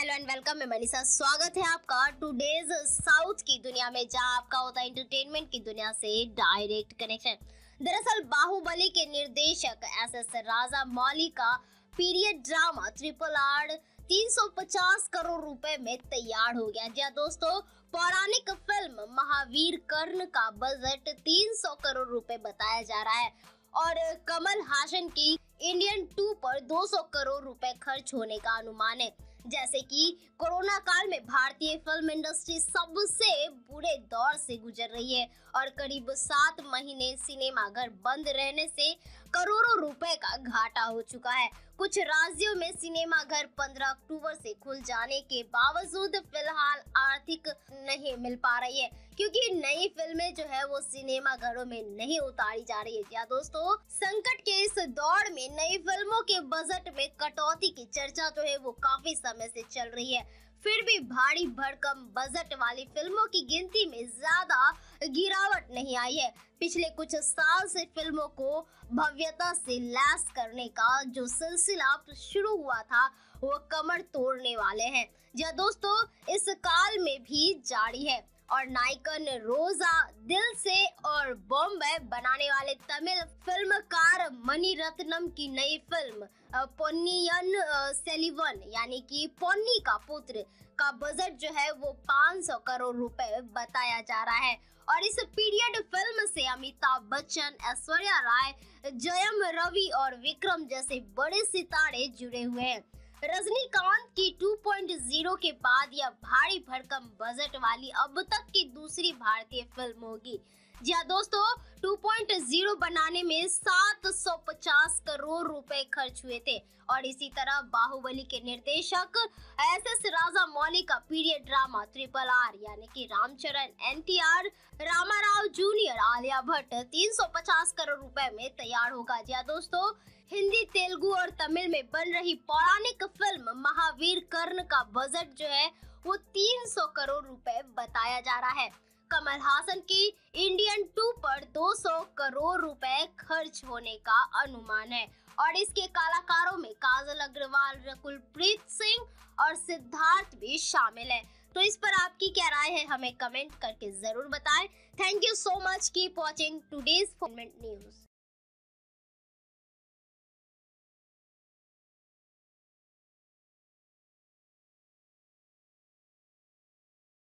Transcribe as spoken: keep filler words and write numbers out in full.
Hello and welcome, मैं मनीषा। स्वागत है आपका टुडेज साउथ की दुनिया में, जहां आपका होता है एंटरटेनमेंट की दुनिया से डायरेक्ट कनेक्शन। दरअसल बाहुबली के निर्देशक एस एस राजामौली का पीरियड ड्रामा ट्रिपल आर तीन सौ पचास करोड़ रुपए में तैयार हो गया। जी दोस्तों, पौराणिक फिल्म महावीर कर्ण का बजट तीन सौ करोड़ रुपए बताया जा रहा है और कमल हासन की इंडियन टू पर दो सौ करोड़ रुपए खर्च होने का अनुमान है। जैसे कि कोरोना काल में भारतीय फिल्म इंडस्ट्री सबसे बुरे दौर से गुजर रही है और करीब सात महीने सिनेमाघर बंद रहने से करोड़ों रुपए का घाटा हो चुका है। कुछ राज्यों में सिनेमाघर पंद्रह अक्टूबर से खुल जाने के बावजूद फिलहाल आर्थिक नहीं मिल पा रही है, क्योंकि नई फिल्में जो है वो सिनेमाघरों में नहीं उतारी जा रही है। क्या दोस्तों, संकट के इस दौर में नई फिल्मों के बजट में कटौती की चर्चा जो है वो काफी समय से चल रही है। फिर भी भारी भरकम बजट वाली फिल्मों की गिनती में ज्यादा गिरावट नहीं आई है। पिछले कुछ साल से फिल्मों को भव्यता से लैस करने का जो सिलसिला शुरू हुआ था वो कमर तोड़ने वाले हैं। जी दोस्तों, इस काल में भी जारी है और नायकन रोजा दिल से और बॉम्बे बनाने वाले तमिल फिल्मकार मणिरत्नम की नई फिल्म पोन्नियन सेल्वन यानी कि पोन्नी का पुत्र का बजट जो है वो पाँच सौ करोड़ रुपए बताया जा रहा है। और इस पीरियड फिल्म से अमिताभ बच्चन, ऐश्वर्या राय, जयम रवि और विक्रम जैसे बड़े सितारे जुड़े हुए हैं। रजनीकांत की टू पॉइंट ज़ीरो के बाद यह भारी भरकम बजट वाली अब तक की दूसरी भारतीय फिल्म होगी। जी हाँ दोस्तों, टू पॉइंट ज़ीरो बनाने में सात सौ पचास करोड़ रुपए खर्च हुए थे और इसी तरह बाहुबली के निर्देशक एस एस राजामौली का पीरियड ड्रामा ट्रिपल आर यानी कि Ram Charan, N T R, Rama Rao junior, Alia Bhatt तीन सौ पचास करोड़ रुपए में तैयार होगा। जी हाँ दोस्तों, हिंदी, तेलुगु और तमिल में बन रही पौराणिक फिल्म महावीर कर्ण का बजट जो है वो तीन सौ करोड़ रुपए बताया जा रहा है। कमल हासन की इंडियन टू पर दो सौ करोड़ रुपए खर्च होने का अनुमान है और इसके कलाकारों में काजल अग्रवाल, रकुलप्रीत सिंह और सिद्धार्थ भी शामिल है। तो इस पर आपकी क्या राय है, हमें कमेंट करके जरूर बताएं। Thank you so much, keep watching today's news.